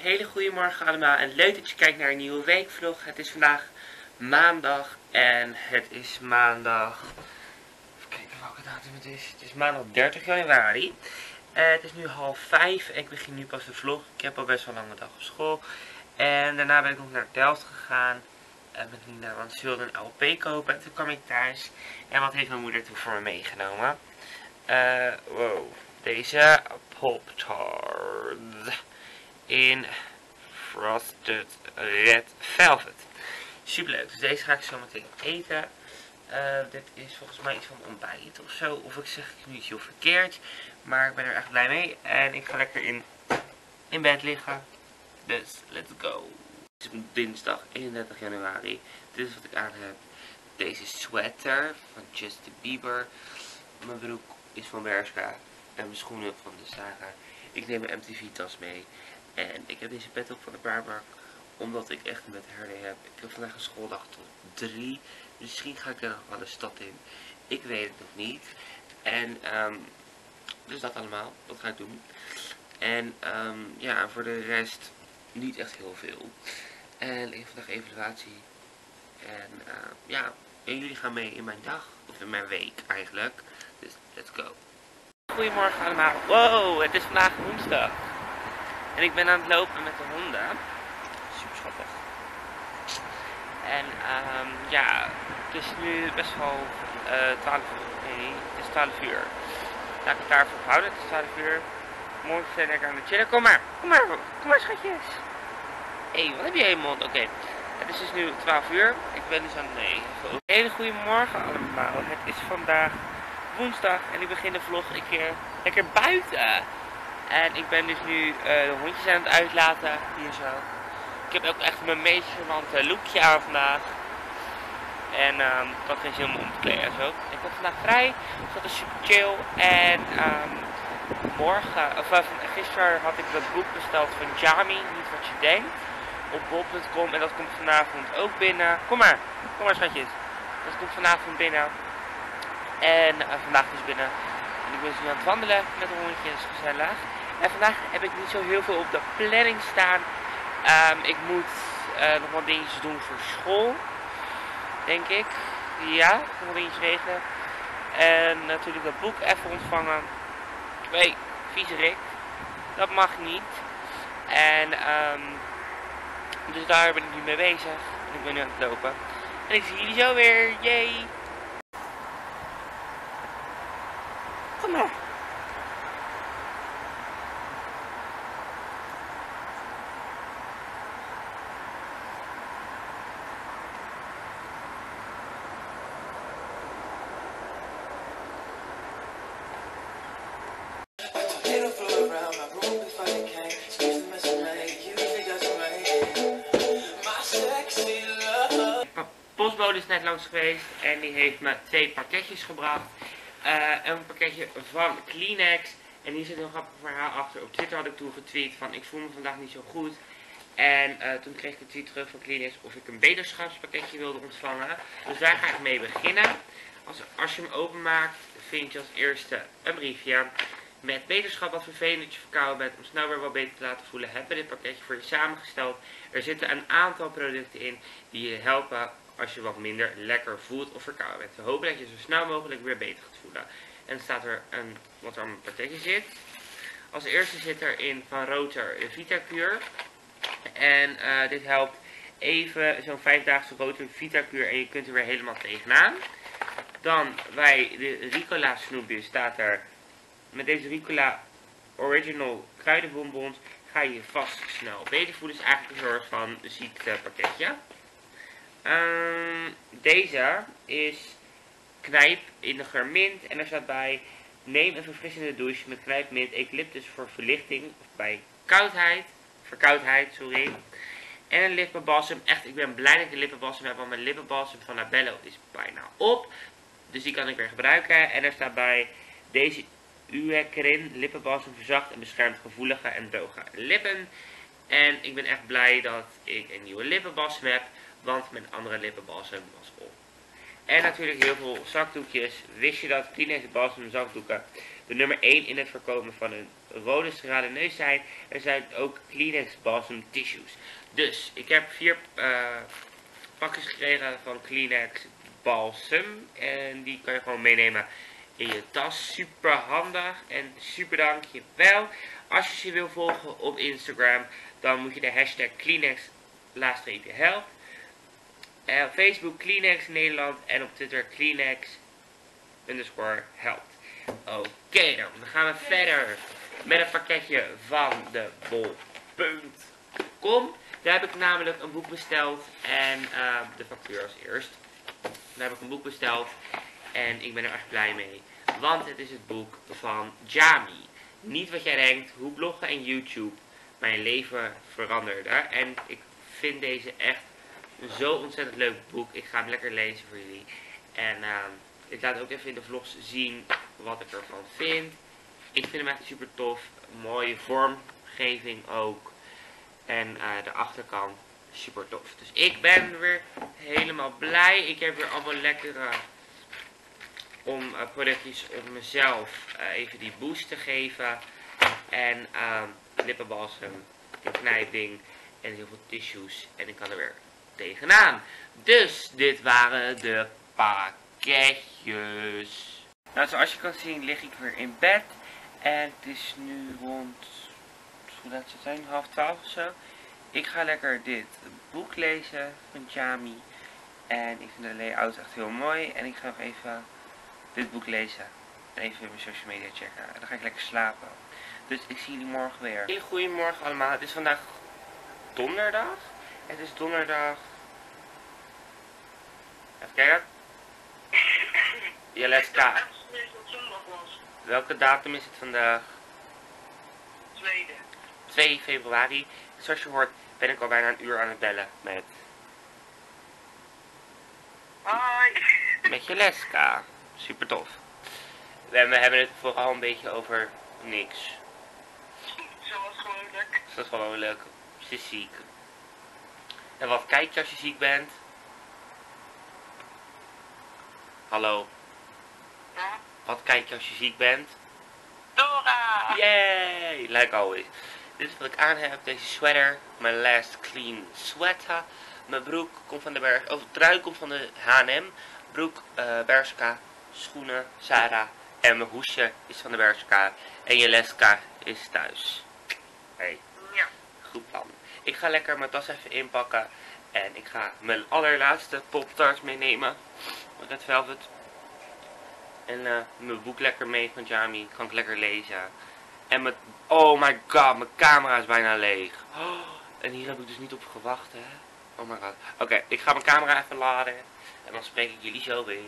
Hele goede morgen allemaal en leuk dat je kijkt naar een nieuwe weekvlog. Het is vandaag maandag en het is maandag... Even kijken welke datum het is. Het is maandag 30 januari. Het is nu 4:30 en ik begin nu pas de vlog. Ik heb al best wel een lange dag op school. En daarna ben ik nog naar Delft gegaan met Nina, want ze wilde een LP kopen. En toen kwam ik thuis en wat heeft mijn moeder toen voor me meegenomen? Wow, deze Pop-Tart in Frosted Red Velvet. Super leuk, dus deze ga ik zo meteen eten. Dit is volgens mij iets van ontbijt of zo. Of ik zeg nu iets heel verkeerd. Maar ik ben er echt blij mee. En ik ga lekker in bed liggen. Dus let's go. Het is dinsdag 31 januari. Dit is wat ik aan heb. Deze sweater van Justin Bieber. Mijn broek is van Bershka. En mijn schoenen van de Saga. Ik neem mijn MTV tas mee. En ik heb deze pet op van de Primark. Omdat ik echt met Harley heb. Ik heb vandaag een schooldag tot 3. Misschien ga ik er nog wel de stad in. Ik weet het nog niet. En dus dat allemaal. Dat ga ik doen. En ja, voor de rest niet echt heel veel. En ik heb vandaag evaluatie. En ja, en jullie gaan mee in mijn dag. Of in mijn week eigenlijk. Dus let's go. Goedemorgen allemaal. Wow, het is vandaag woensdag. En ik ben aan het lopen met de honden. Super schattig. En ja, het is nu best wel 12 uur. Nee, het is 12 uur. Laat ik het daarvoor houden. Het is 12 uur. Morgen zijn ik aan het chillen. Kom maar schatjes. Hé, wat heb je in je mond? Oké. Het is dus nu 12 uur. Ik ben dus aan het eten. Hele goede morgen allemaal. Het is vandaag woensdag en ik begin de vlog een keer lekker buiten. En ik ben dus nu de hondjes aan het uitlaten, hier zo. Ik heb ook echt mijn meest charmante lookje aan vandaag. En ik had geen zin om te kleden en zo. Ik ben vandaag vrij, dus dat is super chill. En gisteren had ik dat boek besteld van Jami, Niet Wat Je Denkt. Op bol.com en dat komt vanavond ook binnen. Kom maar schatjes. Dat komt vanavond binnen. En vandaag dus binnen. En ik ben dus nu aan het wandelen met de hondjes, gezellig. En vandaag heb ik niet zo heel veel op de planning staan. Ik moet nog wat dingetjes doen voor school. Denk ik. Ja, nog wat dingetjes regelen. En natuurlijk dat boek even ontvangen. Nee, viezerik. Dat mag niet. En dus daar ben ik nu mee bezig. En ik ben nu aan het lopen. En ik zie jullie zo weer. Yay! Kom maar. Postbode is net langs geweest en die heeft me 2 pakketjes gebracht. Een pakketje van Kleenex. En hier zit een grappig verhaal achter. Op Twitter had ik toen getweet van ik voel me vandaag niet zo goed. En toen kreeg ik een tweet terug van Kleenex of ik een beterschapspakketje wilde ontvangen. Dus daar ga ik mee beginnen. Als je hem openmaakt vind je als eerste een briefje. Met beterschap, wat vervelend dat je verkouden bent, om snel weer wat beter te laten voelen, hebben we dit pakketje voor je samengesteld. Er zitten een aantal producten in die je helpen als je wat minder lekker voelt of verkouden bent. We hopen dat je zo snel mogelijk weer beter gaat voelen. En er staat er wat er aan het pakketje zit. Als eerste zit er in van Roter de Vitakuur. En dit helpt even zo'n 5-daagse Roter Vitakuur en je kunt er weer helemaal tegenaan. Dan bij de Ricola snoepjes staat er: met deze Ricola Original kruidenbonbons ga je je vast snel beter voelen. Is eigenlijk een soort van ziektepakketje. Deze is knijp in de geur mint. En er staat bij: neem een verfrissende douche met knijp mint eucalyptus voor verlichting. Of bij verkoudheid. En een lippenbalsem. Echt, ik ben blij dat ik een lippenbalsem heb. Want mijn lippenbalsem van Labello is bijna op. Dus die kan ik weer gebruiken. En er staat bij: deze Eucerin lippenbalsem verzacht en beschermt gevoelige en droge lippen. En ik ben echt blij dat ik een nieuwe lippenbalsem heb. Want mijn andere lippenbalsem was op. En natuurlijk heel veel zakdoekjes. Wist je dat Kleenex balsem zakdoeken de nummer 1 in het voorkomen van een rode strale neus zijn. Er zijn ook Kleenex Balsam Tissues. Dus ik heb 4 pakjes gekregen van Kleenex Balsam. En die kan je gewoon meenemen in je tas. Super handig en super dankjewel. Als je ze wil volgen op Instagram, dan moet je de hashtag Kleenex_help. En op Facebook Kleenex Nederland en op Twitter Kleenex_help. Oké, dan gaan we verder met een pakketje van de bol.com. Daar heb ik namelijk een boek besteld en de factuur als eerst. Daar heb ik een boek besteld en ik ben er echt blij mee. Want het is het boek van Jamie. Niet wat jij denkt, hoe bloggen en YouTube mijn leven veranderde. En ik vind deze echt zo ontzettend leuk boek. Ik ga hem lekker lezen voor jullie. En ik laat ook even in de vlogs zien wat ik ervan vind. Ik vind hem echt super tof. Mooie vormgeving ook. En de achterkant super tof. Dus ik ben weer helemaal blij. Ik heb weer allemaal lekkere productjes om mezelf even die boost te geven. En lippenbalsem, een knijpding en heel veel tissues. En ik kan er weer tegenaan. Dus dit waren de pakketjes. Nou, zoals je kan zien lig ik weer in bed. En het is nu rond, hoe laat het zijn, 11:30 of zo. Ik ga lekker dit boek lezen van Jamie. En ik vind de layout echt heel mooi. En ik ga nog even dit boek lezen. En even mijn social media checken. En dan ga ik lekker slapen. Dus ik zie jullie morgen weer. Hele goede morgen allemaal. Het is vandaag donderdag. Het is donderdag. Even kijken. Jeleska. Welke datum is het vandaag? 2 februari. Zoals je hoort ben ik al bijna een uur aan het bellen met... Hoi. Met Jeleska. Super tof. We hebben het vooral een beetje over niks. Zoals gewoonlijk. Zoals gewoonlijk. Ze is ziek. En wat kijk je als je ziek bent? Hallo. Ja? Wat kijk je als je ziek bent? Dora! Yay! Like always. Dit is wat ik aan heb. Deze sweater. Mijn last clean sweater. Mijn broek komt van de Bershka. Of trui komt van de H&M. Broek Bershka. Schoenen Zara. En mijn hoesje is van de Bershka. En Jeleska is thuis. Hey. Ja. Goed plan. Ik ga lekker mijn tas even inpakken. En ik ga mijn allerlaatste Pop-Tarts meenemen. Red Velvet. En mijn boek lekker mee van Jamie. Kan ik lekker lezen. En mijn... Oh my god, mijn camera is bijna leeg. Oh, en hier heb ik dus niet op gewacht, hè. Oh my god. Oké, ik ga mijn camera even laden. En dan spreek ik jullie zo weer.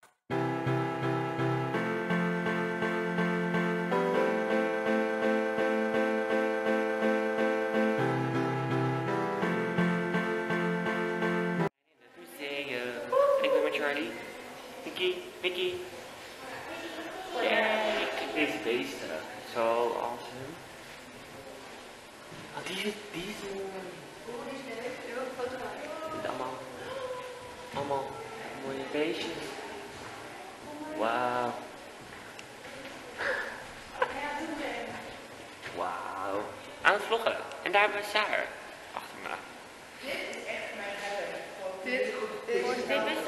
Ik ben met Charlie. Mickey. Yay, kijk deze beesten. Zo awesome. Oh, die is allemaal mooie beestjes. Wauw. Wauw. Aan het vloggen. En daar hebben we Saar achter me. Dit wordt best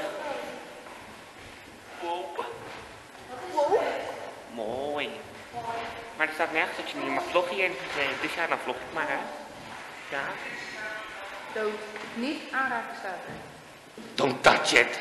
Wow. Mooi. Maar er staat nergens dat je niet mag vloggen hier in het museum. Dus ja, dan vlog ik maar, hè. Ja. dood. Niet aanraken staat er. Don't touch it.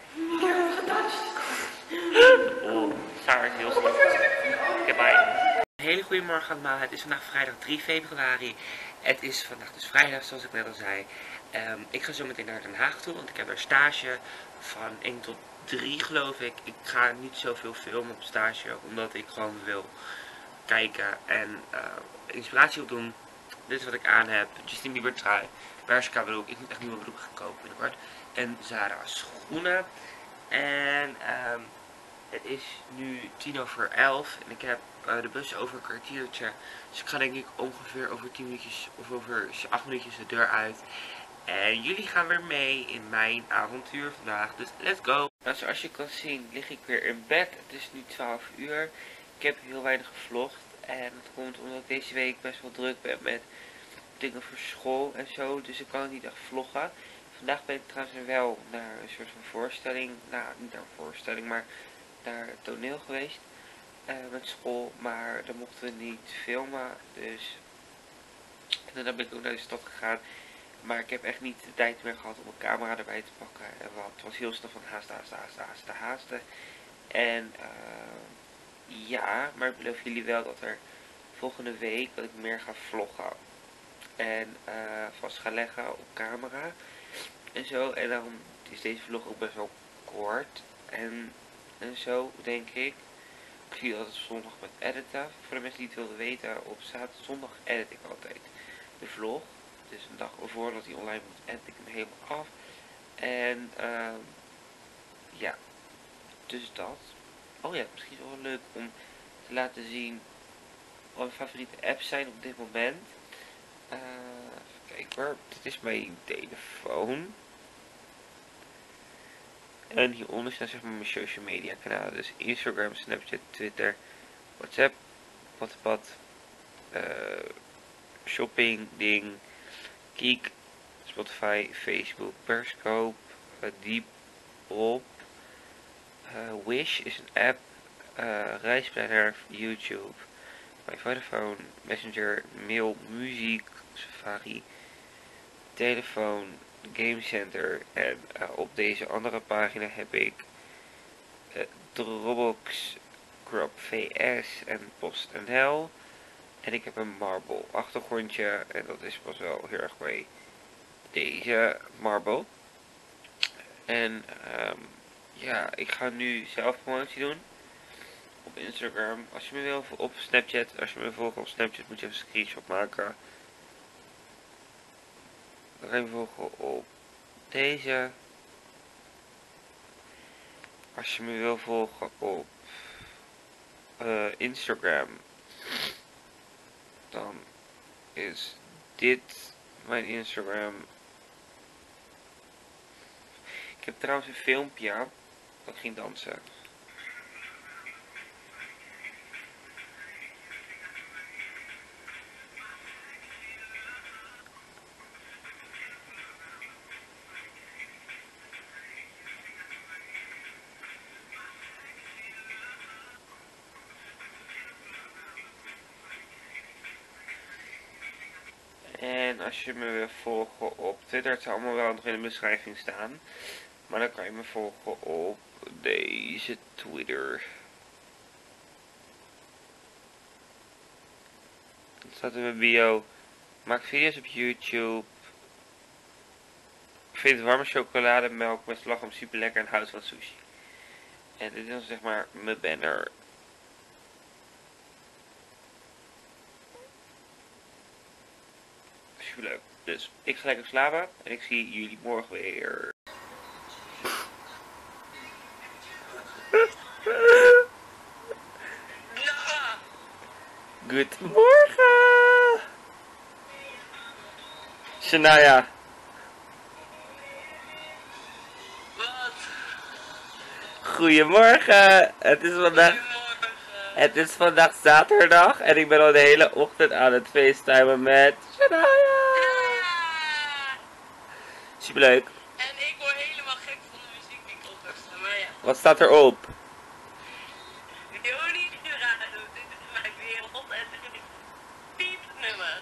Oh, Saar is heel snel. Goodbye. Een hele goede morgen allemaal. Het is vandaag vrijdag 3 februari. Het is vandaag dus vrijdag, zoals ik net al zei. Ik ga zo meteen naar Den Haag toe, want ik heb daar stage van 1 tot 3 geloof ik. Ik ga niet zoveel filmen op stage, omdat ik gewoon wil kijken en inspiratie opdoen. Dit is wat ik aan heb. Justin Bieber trui, Bershka broek. Ik moet echt nieuwe broeken gaan kopen binnenkort. En Zara schoenen. En het is nu 11:10 en ik heb de bus over een kwartiertje. Dus ik ga denk ik ongeveer over 10 minuutjes of over 8 minuutjes de deur uit. En jullie gaan weer mee in mijn avontuur vandaag. Dus let's go! Nou, zoals je kan zien lig ik weer in bed. Het is nu 12 uur. Ik heb heel weinig gevlogd en dat komt omdat ik deze week best wel druk ben met dingen voor school en zo, dus ik kan het niet echt vloggen. Vandaag ben ik trouwens wel naar een soort van voorstelling, nou niet naar een voorstelling, maar naar het toneel geweest met school, maar daar mochten we niet filmen, dus en daarna ben ik ook naar de stad gegaan. Maar ik heb echt niet de tijd meer gehad om een camera erbij te pakken. En het was heel snel van haasten. En ja, maar ik beloof jullie wel dat er volgende week dat ik meer ga vloggen. En vast ga leggen op camera. En zo. En dan is deze vlog ook best wel kort. En zo denk ik. Ik zie altijd zondag met editen. Voor de mensen die het wilden weten, op zaterdag zondag edit ik altijd de vlog. Dus een dag voordat hij online moet, edit ik hem helemaal af. En ja, dus dat. Oh ja, misschien is het wel leuk om te laten zien wat mijn favoriete apps zijn op dit moment. Even kijken hoor, dit is mijn telefoon. En hieronder staan zeg maar mijn social media kanalen. Dus Instagram, Snapchat, Twitter, WhatsApp, Wattpad, shopping, ding, Kik, Spotify, Facebook, Periscope, Depop, Wish is een app, reisplanner, YouTube, mijn Vodafone, Messenger, mail, muziek, Safari, telefoon, Game Center en op deze andere pagina heb ik Dropbox, Crop VS en PostNL. En ik heb een Marble achtergrondje en dat is pas wel heel erg bij deze Marble. En ja, ik ga nu zelf promotie doen op Instagram. Als je me wil op Snapchat, als je me volgt op Snapchat moet je even een screenshot maken. Dan ga je me volgen op deze. Als je me wil volgen op Instagram, dan is dit mijn Instagram. Ik heb trouwens een filmpje dat ik ging dansen. En als je me wil volgen op Twitter, het zal allemaal wel nog in de beschrijving staan. Maar dan kan je me volgen op deze Twitter. Het staat in mijn bio. Ik maak video's op YouTube. Ik vind warme chocolademelk met slagroom super lekker en hout van sushi. En dit is dan zeg maar mijn banner. Super leuk. Dus ik ga lekker slapen en ik zie jullie morgen weer. Goedemorgen! Shania. Wat? Goedemorgen! Het is vandaag zaterdag en ik ben al de hele ochtend aan het facetimen met Shania. Superleuk. En ik word helemaal gek van de muziek die ik op heb staan, maar ja. Wat staat erop? Heel niet raar, dit is mijn wereld en dit is piep nummer.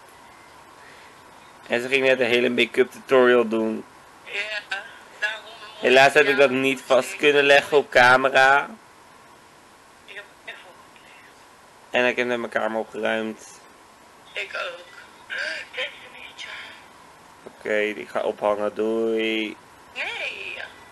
En ze ging net een hele make-up tutorial doen. Ja, daarom een Helaas heb ik dat niet vast kunnen leggen op camera. Ik heb echt wel gepleegd. En ik heb net mijn kamer opgeruimd. Ik ook. Destiny'tje. Oké, die ga ophangen. Doei. Nee.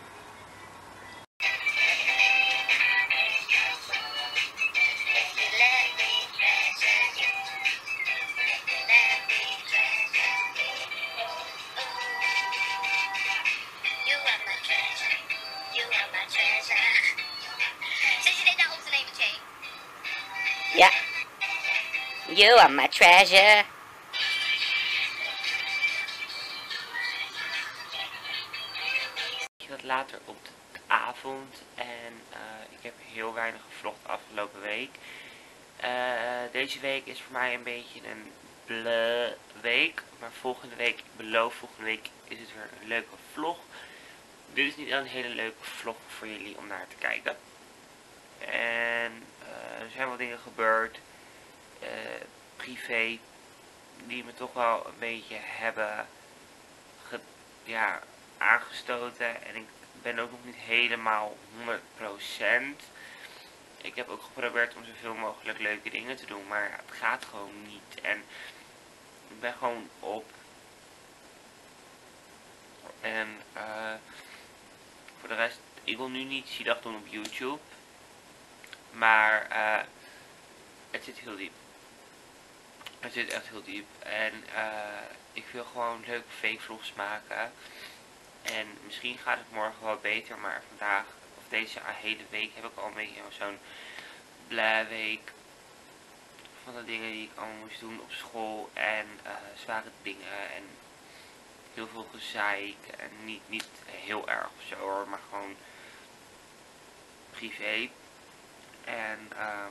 Ja. You are my treasure. Dat later op de avond en ik heb heel weinig gevlogd de afgelopen week. Deze week is voor mij een beetje een bleh week, maar volgende week, ik beloof, volgende week is het weer een leuke vlog. Dit is niet een hele leuke vlog voor jullie om naar te kijken. En er zijn wat dingen gebeurd, privé, die me toch wel een beetje hebben aangestoten. En ik ben ook nog niet helemaal 100%. Ik heb ook geprobeerd om zoveel mogelijk leuke dingen te doen, maar het gaat gewoon niet. En ik ben gewoon op. En voor de rest, ik wil nu niet zielig doen op YouTube. Maar het zit heel diep. Het zit echt heel diep. En ik wil gewoon leuke fake vlogs maken. En misschien gaat het morgen wel beter, maar vandaag, of deze hele week, heb ik al een beetje zo'n bleh week. Van de dingen die ik allemaal moest doen op school. En zware dingen. En heel veel gezeik. En niet heel erg of zo hoor, maar gewoon privé. En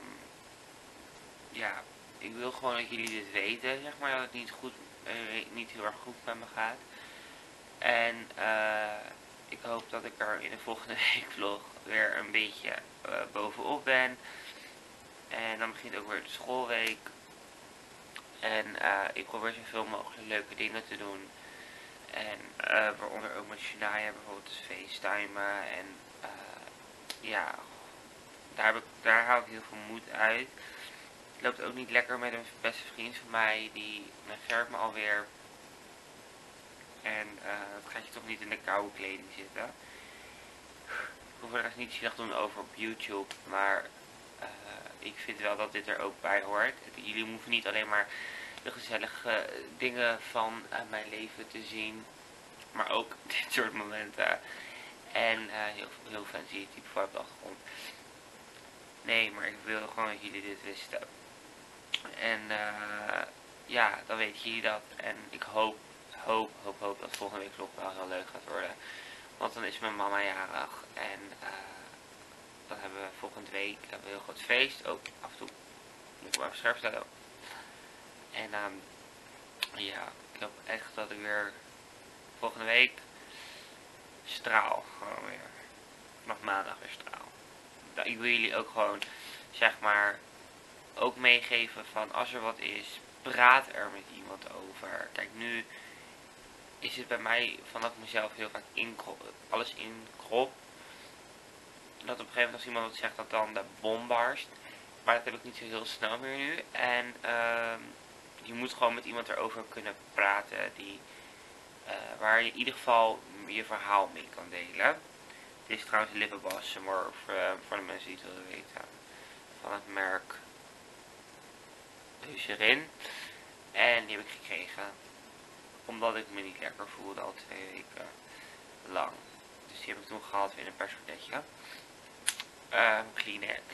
ja, ik wil gewoon dat jullie dit weten, zeg maar, dat het niet heel erg goed met me gaat. En ik hoop dat ik er in de volgende week vlog weer een beetje bovenop ben. En dan begint ook weer de schoolweek. En ik probeer zoveel mogelijk leuke dingen te doen. En waaronder ook met Shania bijvoorbeeld dus FaceTimen. En ja, daar haal ik heel veel moed uit. Het loopt ook niet lekker met een beste vriend van mij. Die negeert me alweer. En dat gaat je toch niet in de koude kleding zitten. Ik wil er echt niet zielig doen over op YouTube. Maar ik vind wel dat dit er ook bij hoort. Jullie hoeven niet alleen maar de gezellige dingen van mijn leven te zien. Maar ook dit soort momenten. En heel fancy type voor op de achtergrond. Nee, maar ik wil gewoon dat jullie dit wisten. En ja, dan weten jullie dat. En ik hoop dat volgende week vlog wel heel leuk gaat worden. Want dan is mijn mama jarig. En dan hebben we volgende week een heel groot feest. Ook af en toe moet ik maar scherp stellen. En ja, ik hoop echt dat ik weer volgende week straal. Gewoon weer. Vanaf maandag weer straal. Ik wil jullie ook gewoon, zeg maar, ook meegeven van als er wat is, praat er met iemand over. Kijk, nu is het bij mij, vanaf mezelf heel vaak alles inkrop. Dat op een gegeven moment als iemand wat zegt dat dan de bom barst. Maar dat heb ik niet zo heel snel meer nu. En je moet gewoon met iemand erover kunnen praten waar je in ieder geval je verhaal mee kan delen. Dit is trouwens een lippenbalsem voor de mensen die het willen weten. Van het merk Eucerin. En die heb ik gekregen omdat ik me niet lekker voelde al 2 weken lang. Dus die heb ik toen gehad in een perspakketje. Kleenex.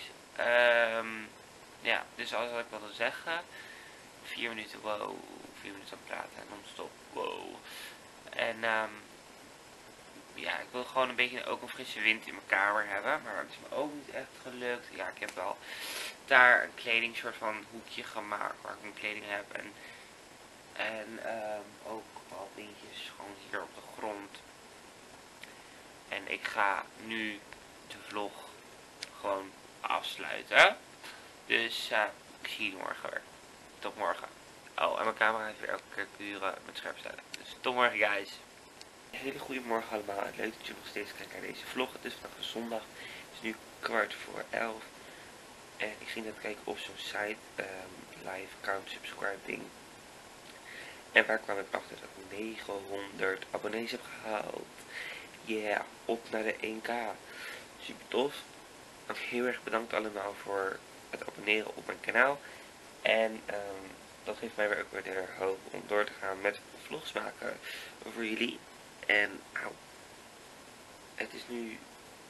Ja, dus alles wat ik wilde zeggen. 4 minuten, wow. 4 minuten aan praten, non-stop, wow. En ja, ik wil gewoon een beetje ook een frisse wind in mijn kamer hebben. Maar het is me ook niet echt gelukt. Ja, ik heb wel daar een kleding soort van hoekje gemaakt waar ik mijn kleding heb. En ook al dingetjes gewoon hier op de grond. En ik ga nu de vlog gewoon afsluiten. Dus ik zie je morgen weer. Tot morgen. Oh, en mijn camera heeft weer elke keer kuren met scherp stellen. Dus tot morgen, guys. Een hele goede morgen allemaal. En leuk dat je nog steeds kijkt naar deze vlog. Het is vandaag zondag. Het is nu 11:15. En ik ging net kijken op zo'n site. Live account subscribing. En waar kwam ik achter dat ik 900 abonnees heb gehaald. Yeah, op naar de 1K. Super tof. Ook heel erg bedankt allemaal voor het abonneren op mijn kanaal. En dat geeft mij weer ook weer de hoop om door te gaan met vlogs maken voor jullie. En het is nu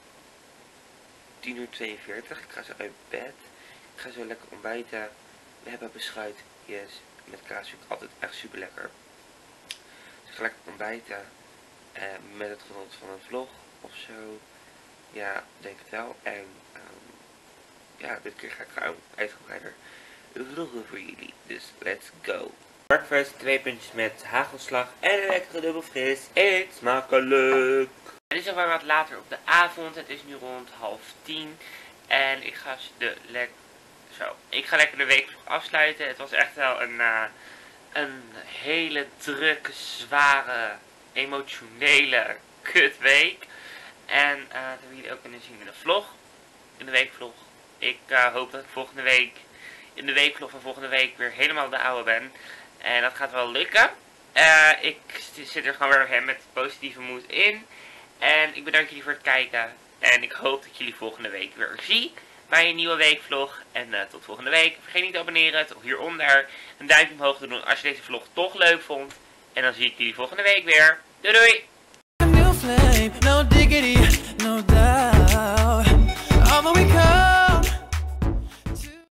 10:42. Ik ga zo uit bed. Ik ga zo lekker ontbijten. We hebben beschuit, yes, met kaas vind ik altijd echt super lekker. Dus ik ga lekker ontbijten met het genot van een vlog of zo. Ja, denk het wel. En ja, dit keer ga ik gewoon uitgebreider vloggen voor jullie. Dus let's go. Breakfast, 2 puntjes met hagelslag en een lekkere dubbel fris. Eet smakelijk! Het is alweer wat later op de avond. Het is nu rond 9:30. En ik ga lekker de week afsluiten. Het was echt wel een hele drukke, zware, emotionele kutweek. En dat hebben jullie ook kunnen zien in de vlog. In de weekvlog. Ik hoop dat ik volgende week, in de weekvlog van volgende week, weer helemaal de oude ben. En dat gaat wel lukken. Ik zit er gewoon weer met positieve moed in. En ik bedank jullie voor het kijken. En ik hoop dat jullie volgende week weer zie bij een nieuwe weekvlog. En tot volgende week. Vergeet niet te abonneren. Of hieronder een duimpje omhoog te doen als je deze vlog toch leuk vond. En dan zie ik jullie volgende week weer. Doei doei!